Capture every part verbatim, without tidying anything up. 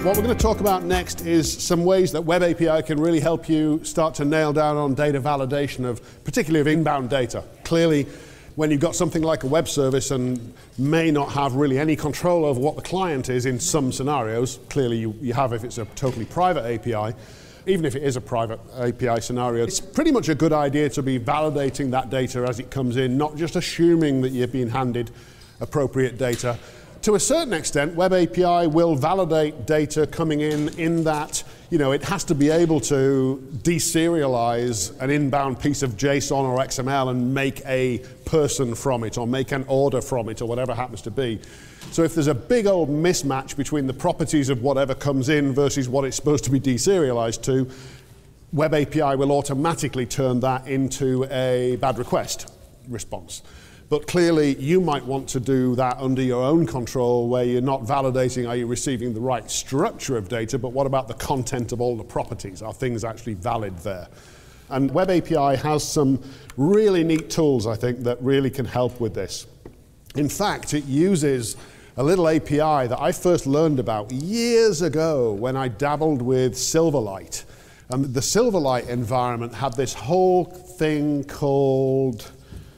What we're going to talk about next is some ways that Web A P I can really help you start to nail down on data validation of, particularly of inbound data. Clearly, when you've got something like a web service and may not have really any control over what the client is in some scenarios, clearly you, you have if it's a totally private A P I, even if it is a private A P I scenario, it's pretty much a good idea to be validating that data as it comes in, not just assuming that you've been handed appropriate data. To a certain extent, Web A P I will validate data coming in in that, you know, it has to be able to deserialize an inbound piece of JSON or X M L and make a person from it or make an order from it or whatever it happens to be. So if there's a big old mismatch between the properties of whatever comes in versus what it's supposed to be deserialized to, Web A P I will automatically turn that into a bad request response. But clearly, you might want to do that under your own control, where you're not validating, are you receiving the right structure of data, but what about the content of all the properties? Are things actually valid there? And Web A P I has some really neat tools, I think, that really can help with this. In fact, it uses a little A P I that I first learned about years ago when I dabbled with Silverlight. And the Silverlight environment had this whole thing called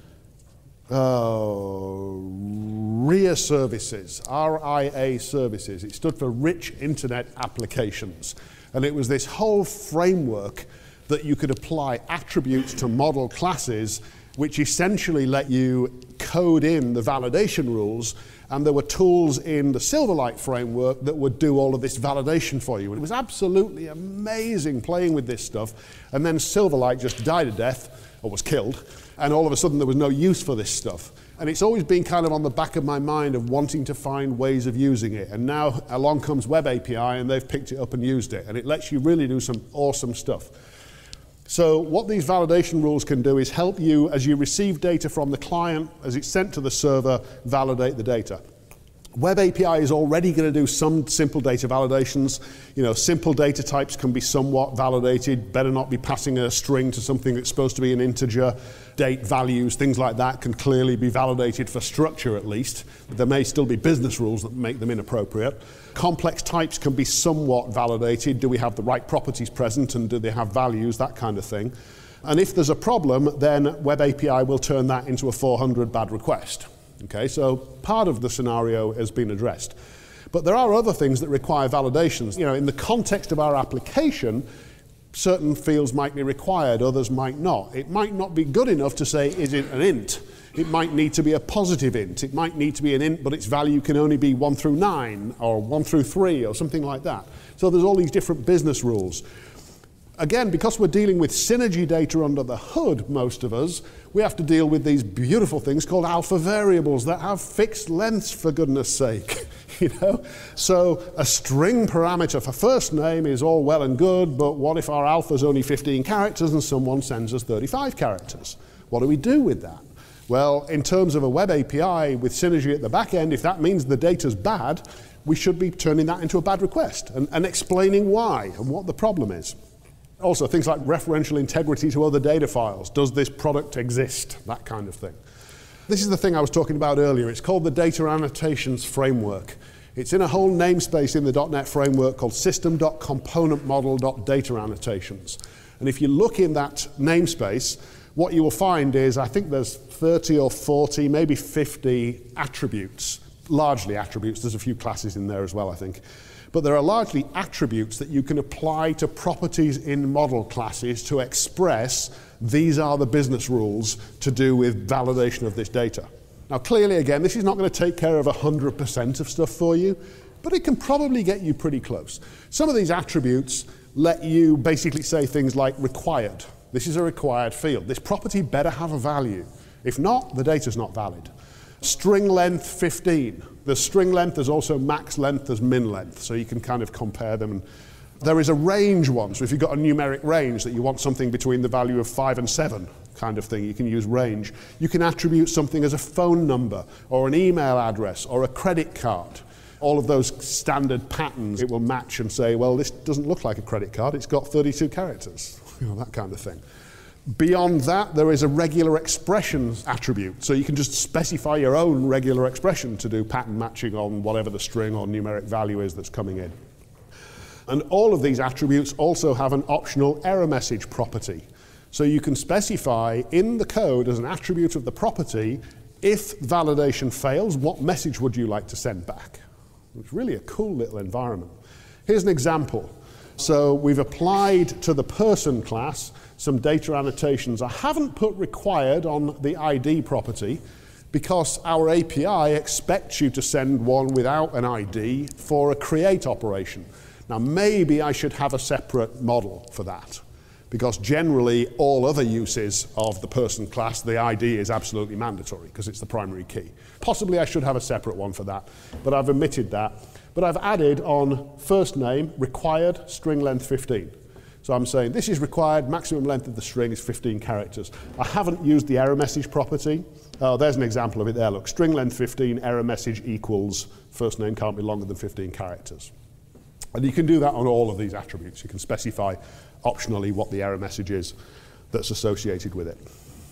Oh, R I A services, R I A services. It stood for Rich Internet Applications. And it was this whole framework that you could apply attributes to model classes, which essentially let you code in the validation rules. And there were tools in the Silverlight framework that would do all of this validation for you. It was absolutely amazing playing with this stuff. And then Silverlight just died a death, or was killed. And all of a sudden there was no use for this stuff. And it's always been kind of on the back of my mind of wanting to find ways of using it. And now along comes Web A P I and they've picked it up and used it. And it lets you really do some awesome stuff. So what these validation rules can do is help you, as you receive data from the client, as it's sent to the server, validate the data. Web A P I is already going to do some simple data validations. You know, simple data types can be somewhat validated. Better not be passing a string to something that's supposed to be an integer. Date values, things like that can clearly be validated for structure at least. But there may still be business rules that make them inappropriate. Complex types can be somewhat validated. Do we have the right properties present and do they have values, that kind of thing. And if there's a problem, then Web A P I will turn that into a four hundred bad request. Okay, so part of the scenario has been addressed. But there are other things that require validations. You know, in the context of our application, certain fields might be required, others might not. It might not be good enough to say, is it an int? It might need to be a positive int. It might need to be an int, but its value can only be one through nine, or one through three, or something like that. So there's all these different business rules. Again, because we're dealing with synergy data under the hood, most of us, we have to deal with these beautiful things called alpha variables that have fixed lengths, for goodness sake. You know? So a string parameter for first name is all well and good, but what if our alpha is only fifteen characters and someone sends us thirty-five characters? What do we do with that? Well, in terms of a Web A P I with synergy at the back end, if that means the data's bad, we should be turning that into a bad request and, and explaining why and what the problem is. Also, things like referential integrity to other data files. Does this product exist? That kind of thing. This is the thing I was talking about earlier. It's called the Data Annotations Framework. It's in a whole namespace in the dot net framework called system dot component model dot data annotations. And if you look in that namespace, what you will find is, I think there's thirty or forty, maybe fifty attributes, largely attributes. There's a few classes in there as well, I think. But there are largely attributes that you can apply to properties in model classes to express these are the business rules to do with validation of this data. Now clearly, again, this is not going to take care of one hundred percent of stuff for you, but it can probably get you pretty close. Some of these attributes let you basically say things like required. This is a required field. This property better have a value. If not, the data's not valid. String length fifteen. There's string length, there's also max length, there's min length, so you can kind of compare them. There is a range one, so if you've got a numeric range that you want something between the value of five and seven kind of thing, you can use range. You can attribute something as a phone number, or an email address, or a credit card. All of those standard patterns, it will match and say, well, this doesn't look like a credit card, it's got thirty-two characters, you know, that kind of thing. Beyond that, there is a regular expressions attribute. So you can just specify your own regular expression to do pattern matching on whatever the string or numeric value is that's coming in. And all of these attributes also have an optional error message property. So you can specify in the code as an attribute of the property, if validation fails, what message would you like to send back? It's really a cool little environment. Here's an example. So we've applied to the person class some data annotations. I haven't put required on the I D property because our A P I expects you to send one without an I D for a create operation. Now maybe I should have a separate model for that, because generally all other uses of the person class, the I D is absolutely mandatory because it's the primary key. Possibly I should have a separate one for that, but I've omitted that. But I've added on first name required string length fifteen. So I'm saying this is required, maximum length of the string is fifteen characters. I haven't used the error message property. Oh, there's an example of it there, look. String length fifteen, error message equals first name can't be longer than fifteen characters. And you can do that on all of these attributes. You can specify optionally what the error message is that's associated with it.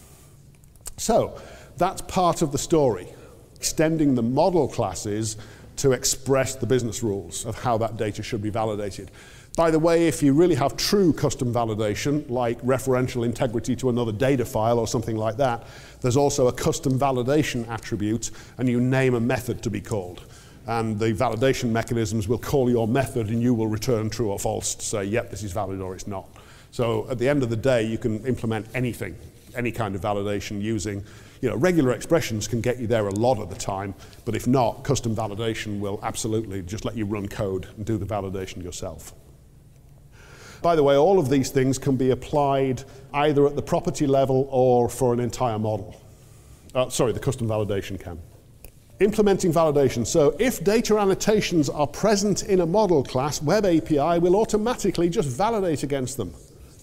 So that's part of the story, extending the model classes to express the business rules of how that data should be validated. By the way, if you really have true custom validation, like referential integrity to another data file or something like that, there's also a custom validation attribute, and you name a method to be called. And the validation mechanisms will call your method, and you will return true or false to say, yep, this is valid or it's not. So at the end of the day, you can implement anything, any kind of validation using, you know, regular expressions can get you there a lot of the time, but if not, custom validation will absolutely just let you run code and do the validation yourself. By the way, all of these things can be applied either at the property level or for an entire model. Uh, sorry, the custom validation can. Implementing validation. So if data annotations are present in a model class, Web A P I will automatically just validate against them.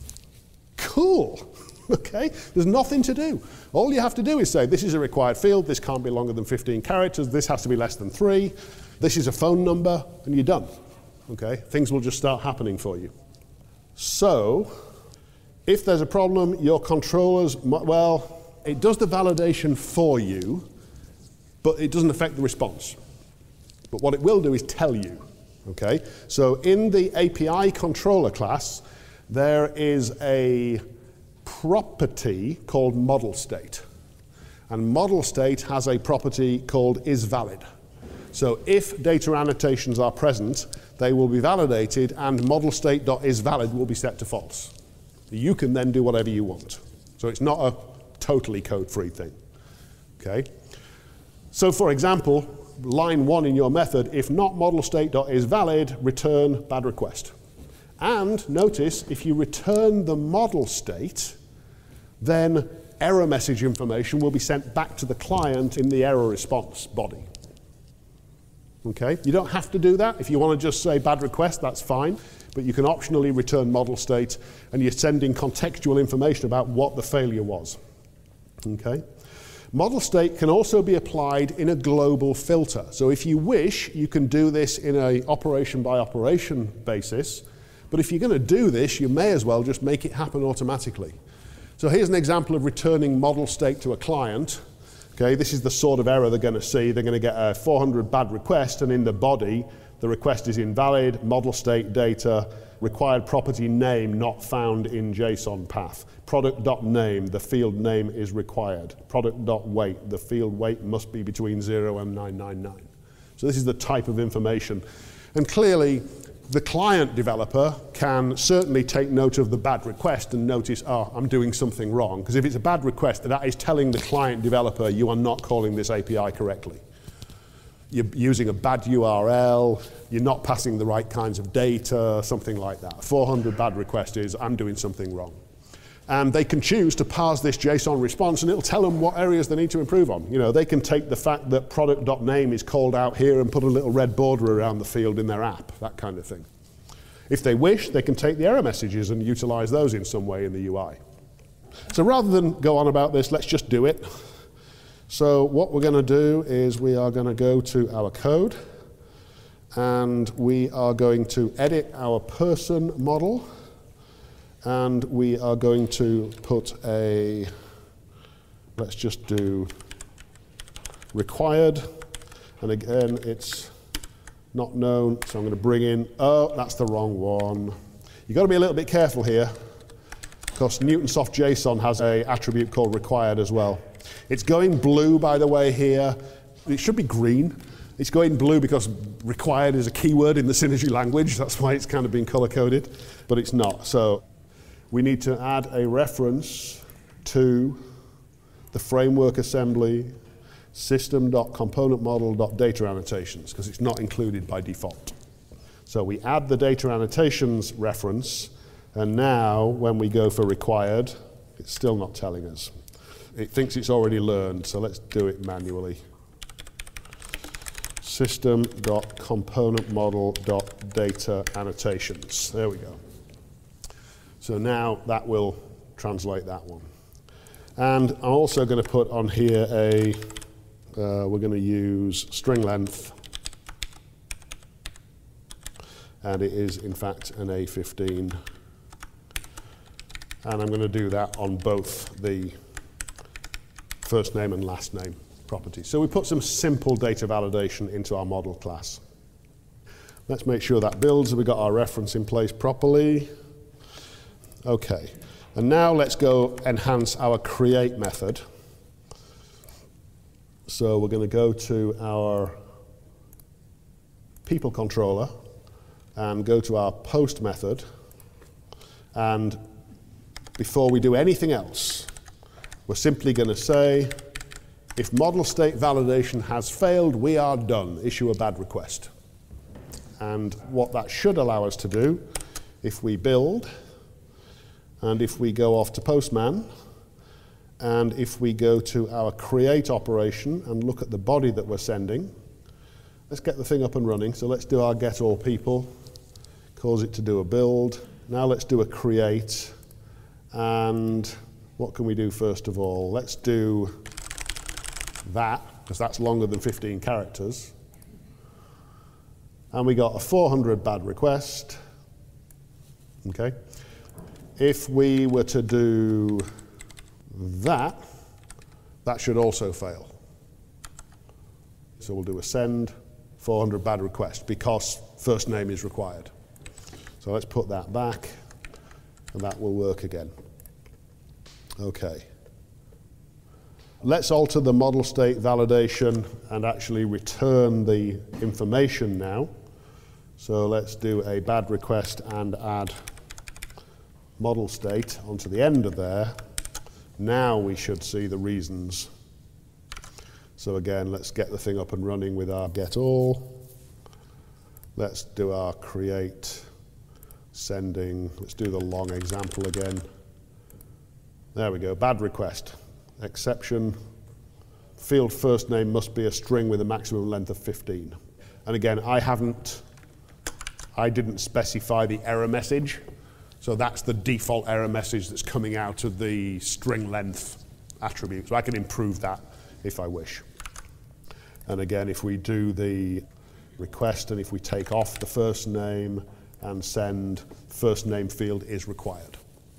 Cool. Okay? There's nothing to do. All you have to do is say, this is a required field, this can't be longer than fifteen characters, this has to be less than three, this is a phone number, and you're done. Okay? Things will just start happening for you. So, if there's a problem, your controllers, well, it does the validation for you, but it doesn't affect the response. But what it will do is tell you. Okay? So in the A P I controller class, there is a property called ModelState. And ModelState has a property called IsValid. So if data annotations are present, they will be validated, and ModelState.IsValid will be set to false. You can then do whatever you want. So it's not a totally code-free thing. Okay? So for example, line one in your method, if not ModelState.IsValid, return bad request. And notice, if you return the model state, then error message information will be sent back to the client in the error response body. Okay? You don't have to do that. If you want to just say bad request, that's fine. But you can optionally return model state, and you're sending contextual information about what the failure was. Okay? Model state can also be applied in a global filter. So if you wish, you can do this in an operation by operation basis. But if you're going to do this, you may as well just make it happen automatically. So here's an example of returning model state to a client. Okay, this is the sort of error they're going to see. They're going to get a four hundred bad request, and in the body, the request is invalid, model state data, required property name not found in JSON path. Product.name, the field name is required. Product.weight, the field weight must be between zero and nine nine nine. So this is the type of information. And clearly, the client developer can certainly take note of the bad request and notice, oh, I'm doing something wrong. Because if it's a bad request, that is telling the client developer you are not calling this A P I correctly. You're using a bad U R L, you're not passing the right kinds of data, something like that. four hundred bad request is, I'm doing something wrong. And they can choose to parse this JSON response, and it'll tell them what areas they need to improve on. You know, they can take the fact that product.name is called out here and put a little red border around the field in their app, that kind of thing. If they wish, they can take the error messages and utilize those in some way in the U I. So rather than go on about this, let's just do it. So what we're going to do is we are going to go to our code, and we are going to edit our person model. And we are going to put a, let's just do required, and again it's not known, so I'm going to bring in, oh, that's the wrong one. You've got to be a little bit careful here, because Newtonsoft JSON has an attribute called required as well. It's going blue, by the way, here. It should be green. It's going blue because required is a keyword in the Synergy language. That's why it's kind of been color-coded, but it's not. So we need to add a reference to the framework assembly system.componentModel.data annotations, because it's not included by default. So we add the data annotations reference, and now when we go for required, it's still not telling us. It thinks it's already learned, so let's do it manually. System.componentModel.data annotations. There we go. So now that will translate that one. And I'm also going to put on here a, uh, we're going to use string length. And it is, in fact, an A fifteen. And I'm going to do that on both the first name and last name properties. So we put some simple data validation into our model class. Let's make sure that builds. We've got our reference in place properly. Okay. And now let's go enhance our create method. So we're going to go to our people controller and go to our post method. And before we do anything else, we're simply going to say, if model state validation has failed, we are done. Issue a bad request. And what that should allow us to do, if we build, and if we go off to Postman, and if we go to our create operation and look at the body that we're sending, let's get the thing up and running. So let's do our get all people, cause it to do a build. Now let's do a create. And what can we do first of all? Let's do that, because that's longer than fifteen characters. And we got a four hundred bad request. Okay. If we were to do that, that should also fail. So we'll do a send four hundred bad request, because first name is required. So let's put that back, and that will work again. Okay. Let's alter the model state validation and actually return the information now. So let's do a bad request and add model state onto the end of there. Now we should see the reasons. So again, let's get the thing up and running with our get all. Let's do our create sending. Let's do the long example again. There we go, bad request. Exception, field first name must be a string with a maximum length of fifteen. And again, I haven't, I didn't specify the error message, so that's the default error message that's coming out of the string length attribute. So I can improve that if I wish. And again, if we do the request and if we take off the first name and send, first name field is required.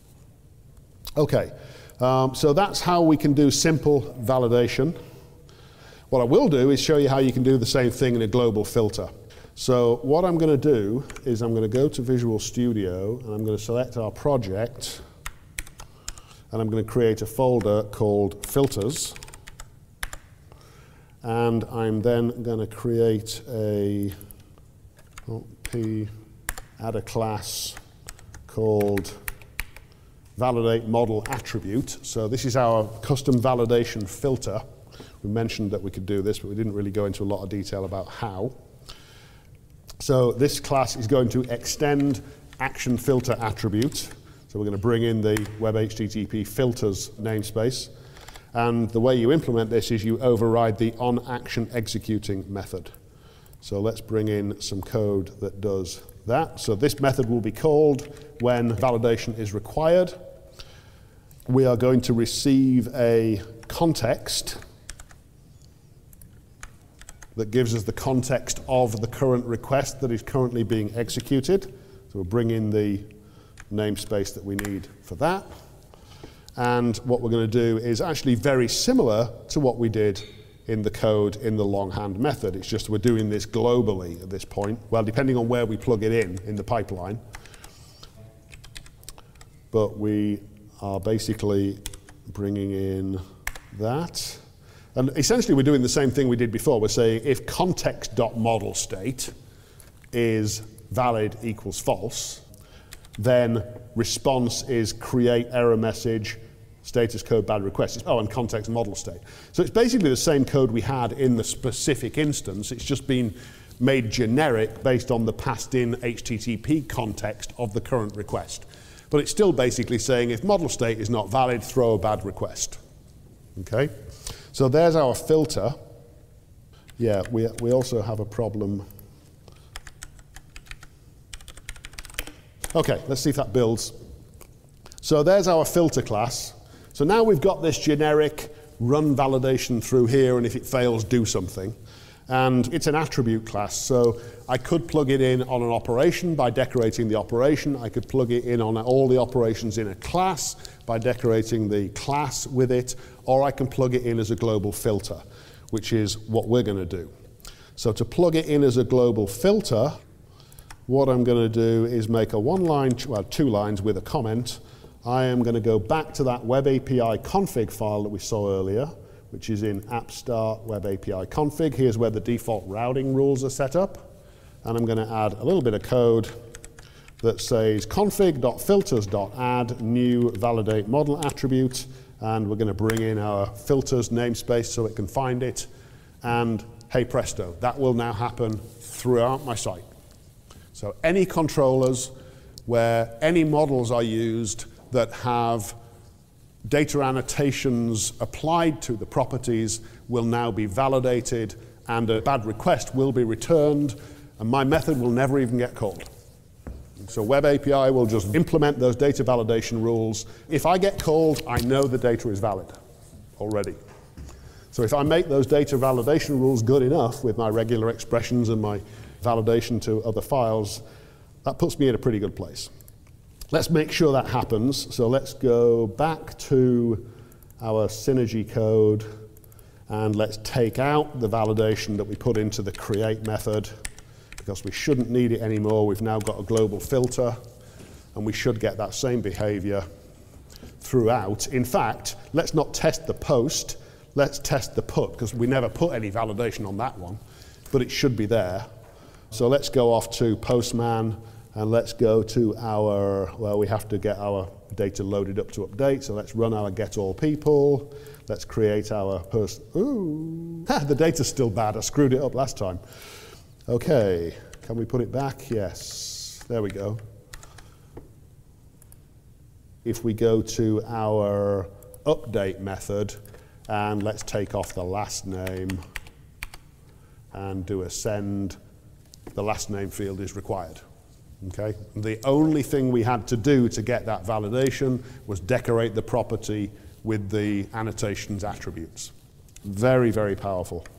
Okay, um, so that's how we can do simple validation. What I will do is show you how you can do the same thing in a global filter. So what I'm going to do is I'm going to go to Visual Studio and I'm going to select our project and I'm going to create a folder called filters, and I'm then going to create a oh, P, add a class called validate model attribute. So this is our custom validation filter. We mentioned that we could do this, but we didn't really go into a lot of detail about how. So this class is going to extend action filter attribute. So we're going to bring in the web H T T P filters namespace. And the way you implement this is you override the onAction executing method. So let's bring in some code that does that. So this method will be called when validation is required. We are going to receive a context that gives us the context of the current request that is currently being executed. So we'll bring in the namespace that we need for that. And what we're going to do is actually very similar to what we did in the code in the longhand method. It's just we're doing this globally at this point. Well, depending on where we plug it in, in the pipeline. But we are basically bringing in that. And essentially we're doing the same thing we did before. We're saying if context.ModelState is valid equals false, then response is create error message, status code bad request. Oh, and context model state. So it's basically the same code we had in the specific instance. It's just been made generic based on the passed in H T T P context of the current request. But it's still basically saying if model state is not valid, throw a bad request. Okay? So there's our filter. Yeah, we, we also have a problem. Okay, let's see if that builds. So there's our filter class. So now we've got this generic run validation through here, and if it fails, do something. And it's an attribute class, so I could plug it in on an operation by decorating the operation. I could plug it in on all the operations in a class by decorating the class with it, or I can plug it in as a global filter, which is what we're going to do. So to plug it in as a global filter, what I'm going to do is make a one line, well, two lines with a comment. I am going to go back to that web A P I config file that we saw earlier, which is in app start web A P I config. Here's where the default routing rules are set up. And I'm going to add a little bit of code that says config.filters.add new validate model attribute. And we're going to bring in our filters namespace so it can find it. And hey presto, that will now happen throughout my site. So any controllers where any models are used that have data annotations applied to the properties will now be validated, and a bad request will be returned, and my method will never even get called. So web A P I will just implement those data validation rules. If I get called, I know the data is valid already. So if I make those data validation rules good enough with my regular expressions and my validation to other files, that puts me in a pretty good place. Let's make sure that happens. So let's go back to our Synergy code and let's take out the validation that we put into the create method because we shouldn't need it anymore. We've now got a global filter and we should get that same behavior throughout. In fact, let's not test the post, let's test the put because we never put any validation on that one, but it should be there. So let's go off to Postman and let's go to our, well, we have to get our data loaded up to update. So let's run our get all people. Let's create our person. Ooh, the data's still bad. I screwed it up last time. Okay, can we put it back? Yes, there we go. If we go to our update method and let's take off the last name and do a send, the last name field is required. Okay? The only thing we had to do to get that validation was decorate the property with the annotations attributes. Very, very powerful.